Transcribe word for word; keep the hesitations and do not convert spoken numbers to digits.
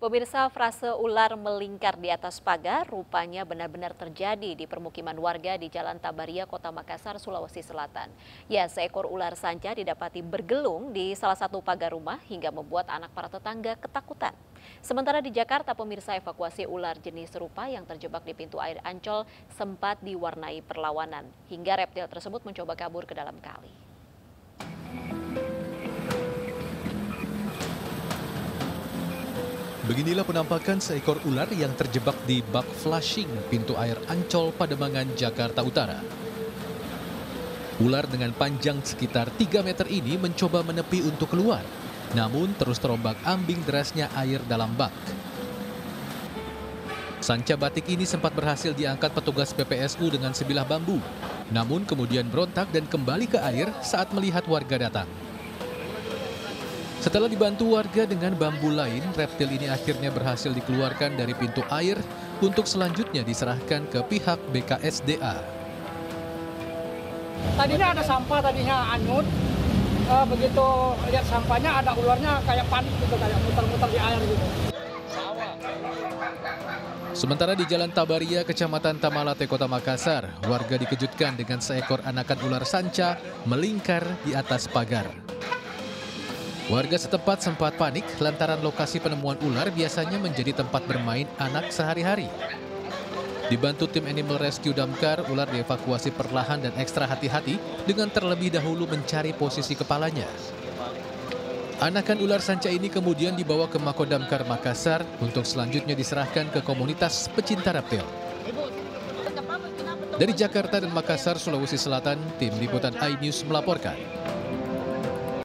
Pemirsa, frase ular melingkar di atas pagar rupanya benar-benar terjadi di permukiman warga di Jalan Tabaria, Kota Makassar, Sulawesi Selatan. Ya, seekor ular sanca didapati bergelung di salah satu pagar rumah hingga membuat anak para tetangga ketakutan. Sementara di Jakarta, pemirsa, evakuasi ular jenis serupa yang terjebak di pintu air Ancol sempat diwarnai perlawanan, hingga reptil tersebut mencoba kabur ke dalam kali. Beginilah penampakan seekor ular yang terjebak di bak flushing pintu air Ancol, Pademangan, Jakarta Utara. Ular dengan panjang sekitar tiga meter ini mencoba menepi untuk keluar, namun terus terombak ambing derasnya air dalam bak. Sanca batik ini sempat berhasil diangkat petugas P P S U dengan sebilah bambu, namun kemudian berontak dan kembali ke air saat melihat warga datang. Setelah dibantu warga dengan bambu lain, reptil ini akhirnya berhasil dikeluarkan dari pintu air untuk selanjutnya diserahkan ke pihak B K S D A. Tadinya ada sampah, tadinya anyut. E, begitu lihat sampahnya ada ularnya kayak panik gitu, kayak muter-muter di air gitu. Sementara di Jalan Tabaria, Kecamatan Tamalate, Kota Makassar, warga dikejutkan dengan seekor anakan ular sanca melingkar di atas pagar. Warga setempat sempat panik lantaran lokasi penemuan ular biasanya menjadi tempat bermain anak sehari-hari. Dibantu tim Animal Rescue Damkar, ular dievakuasi perlahan dan ekstra hati-hati dengan terlebih dahulu mencari posisi kepalanya. Anakan ular sanca ini kemudian dibawa ke Mako Damkar Makassar untuk selanjutnya diserahkan ke komunitas pecinta reptil. Dari Jakarta dan Makassar, Sulawesi Selatan, tim liputan iNews melaporkan.